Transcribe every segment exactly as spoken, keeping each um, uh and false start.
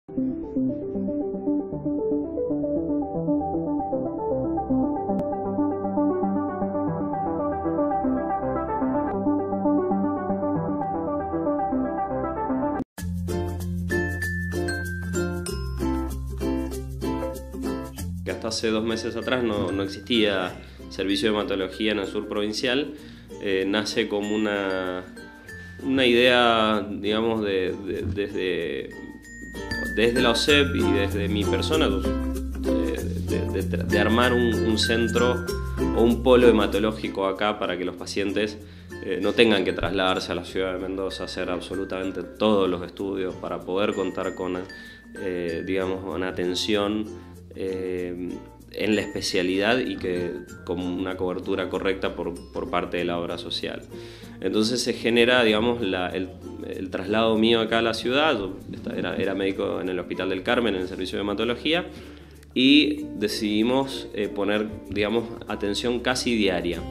Que hasta hace dos meses atrás no, no existía servicio de hematología en el sur provincial, eh, nace como una, una idea, digamos, de, de, desde, desde la O S E P y desde mi persona, de, de, de, de armar un, un centro o un polo hematológico acá para que los pacientes eh, no tengan que trasladarse a la ciudad de Mendoza a hacer absolutamente todos los estudios para poder contar con, eh, digamos, una atención eh, en la especialidad y que con una cobertura correcta por, por parte de la obra social. Entonces se genera, digamos, la, el, el traslado mío acá a la ciudad. Yo era, era médico en el Hospital del Carmen, en el servicio de hematología, y decidimos eh, poner, digamos, atención casi diaria.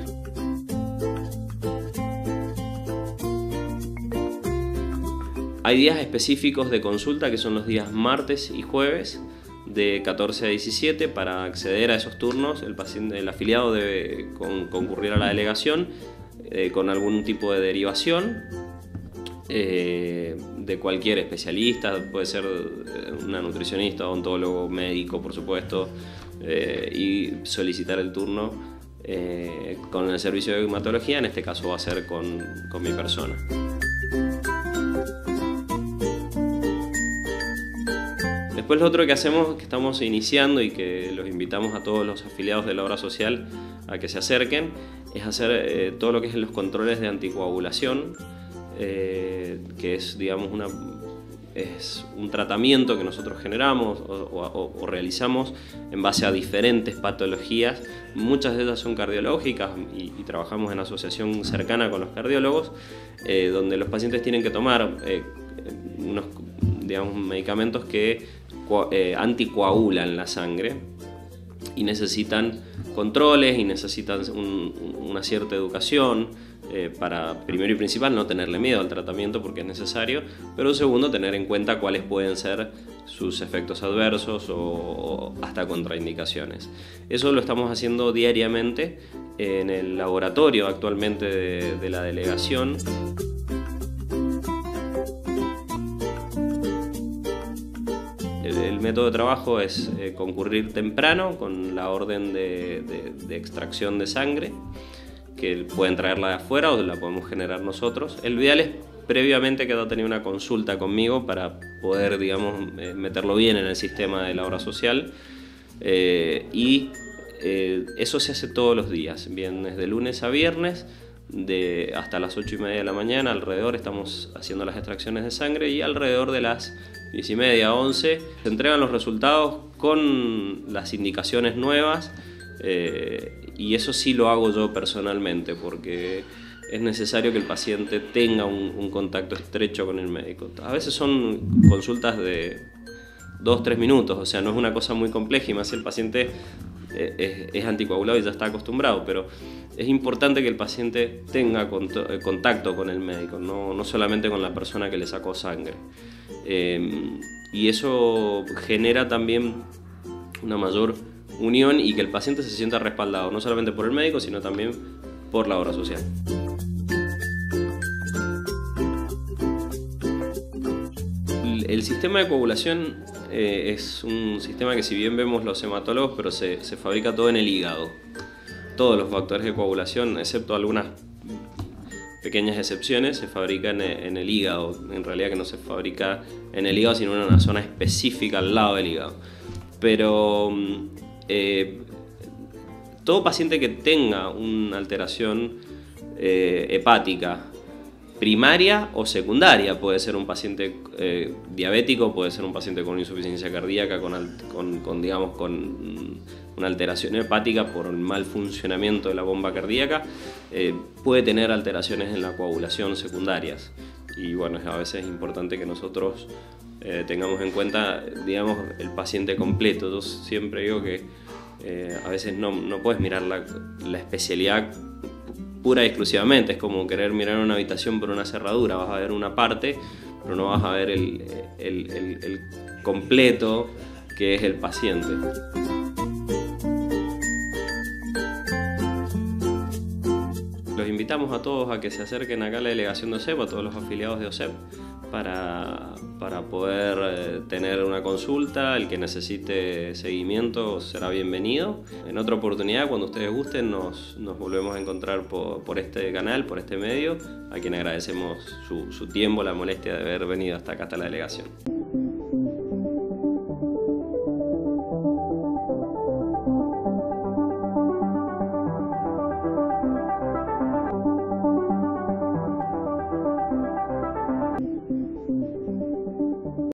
Hay días específicos de consulta que son los días martes y jueves de catorce a diecisiete. Para acceder a esos turnos el, paciente, el afiliado debe con, concurrir a la delegación eh, con algún tipo de derivación eh, de cualquier especialista, puede ser una nutricionista, odontólogo, médico, por supuesto, eh, y solicitar el turno eh, con el servicio de hematología. En este caso va a ser con, con mi persona. Después lo otro que hacemos, que estamos iniciando y que los invitamos a todos los afiliados de la obra social a que se acerquen, es hacer eh, todo lo que es los controles de anticoagulación, eh, que es, digamos, una, es un tratamiento que nosotros generamos o, o, o realizamos en base a diferentes patologías. Muchas de ellas son cardiológicas y, y trabajamos en asociación cercana con los cardiólogos, eh, donde los pacientes tienen que tomar eh, unos, digamos, medicamentos que eh, anticoagulan la sangre y necesitan controles y necesitan un, una cierta educación eh, para, primero y principal, no tenerle miedo al tratamiento porque es necesario, pero segundo, tener en cuenta cuáles pueden ser sus efectos adversos o, o hasta contraindicaciones. Eso lo estamos haciendo diariamente en el laboratorio actualmente de, de la delegación. El método de trabajo es eh, concurrir temprano con la orden de, de, de extracción de sangre, que pueden traerla de afuera o la podemos generar nosotros. El ideal es previamente que haya tenido una consulta conmigo para poder, digamos, eh, meterlo bien en el sistema de la obra social. Eh, y eh, eso se hace todos los días, bien desde lunes a viernes, de hasta las ocho y media de la mañana alrededor estamos haciendo las extracciones de sangre, y alrededor de las diez y media, once se entregan los resultados con las indicaciones nuevas, eh, y eso sí lo hago yo personalmente porque es necesario que el paciente tenga un, un contacto estrecho con el médico. A veces son consultas de dos, tres minutos, o sea, no es una cosa muy compleja, y más si el paciente es, es anticoagulado y ya está acostumbrado, pero es importante que el paciente tenga contacto con el médico, no, no solamente con la persona que le sacó sangre. Eh, y eso genera también una mayor unión y que el paciente se sienta respaldado, no solamente por el médico, sino también por la obra social. El sistema de coagulación eh, es un sistema que, si bien vemos los hematólogos, pero se, se fabrica todo en el hígado. Todos los factores de coagulación, excepto algunas pequeñas excepciones, se fabrican en, en el hígado. En realidad que no se fabrica en el hígado, sino en una zona específica al lado del hígado. Pero eh, todo paciente que tenga una alteración eh, hepática, primaria o secundaria, puede ser un paciente eh, diabético, puede ser un paciente con insuficiencia cardíaca, con, con, con, digamos, con una alteración hepática por el mal funcionamiento de la bomba cardíaca, eh, puede tener alteraciones en la coagulación secundarias. Y bueno, a veces es importante que nosotros eh, tengamos en cuenta, digamos, el paciente completo. Yo siempre digo que eh, a veces no, no puedes mirar la, la especialidad pura y exclusivamente, es como querer mirar una habitación por una cerradura, vas a ver una parte, pero no vas a ver el, el, el, el completo que es el paciente. Los invitamos a todos a que se acerquen acá a la delegación de O S E P, a todos los afiliados de O S E P, para, para poder eh, tener una consulta. El que necesite seguimiento será bienvenido. En otra oportunidad, cuando ustedes gusten, nos, nos volvemos a encontrar por, por este canal, por este medio, a quien agradecemos su, su tiempo, la molestia de haber venido hasta acá, hasta la delegación.